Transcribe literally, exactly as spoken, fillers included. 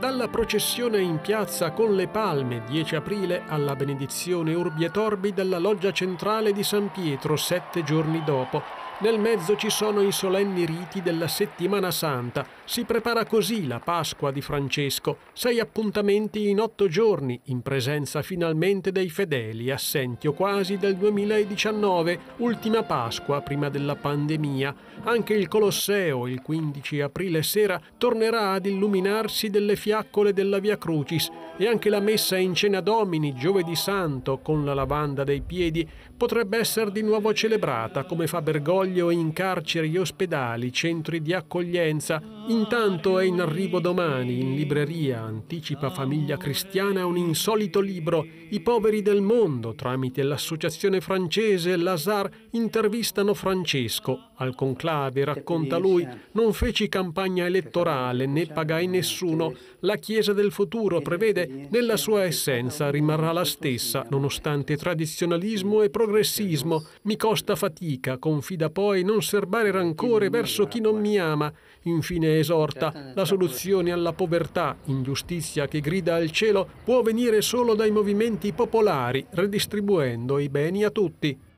Dalla processione in piazza con le palme dieci aprile alla benedizione Urbi et Orbi della loggia centrale di San Pietro sette giorni dopo. Nel mezzo ci sono i solenni riti della Settimana Santa. Si prepara così la Pasqua di Francesco. Sei appuntamenti in otto giorni, in presenza finalmente dei fedeli, assenti o quasi del duemiladiciannove, ultima Pasqua prima della pandemia. Anche il Colosseo, il quindici aprile sera, tornerà ad illuminarsi delle fiaccole della Via Crucis, e anche la messa in Cena Domini, giovedì santo, con la lavanda dei piedi, potrebbe essere di nuovo celebrata, come fa Bergoglio, in carceri, ospedali, centri di accoglienza. Intanto è in arrivo domani, in libreria, anticipa Famiglia Cristiana, un insolito libro. I poveri del mondo, tramite l'associazione francese Lazare, intervistano Francesco. Al conclave, racconta lui, non feci campagna elettorale, né pagai nessuno. La Chiesa del futuro, prevede, nella sua essenza rimarrà la stessa, nonostante tradizionalismo e progressismo. Mi costa fatica, confida poi, non serbare rancore verso chi non mi ama. Infine esorta, la soluzione alla povertà, ingiustizia che grida al cielo, può venire solo dai movimenti popolari, redistribuendo i beni a tutti.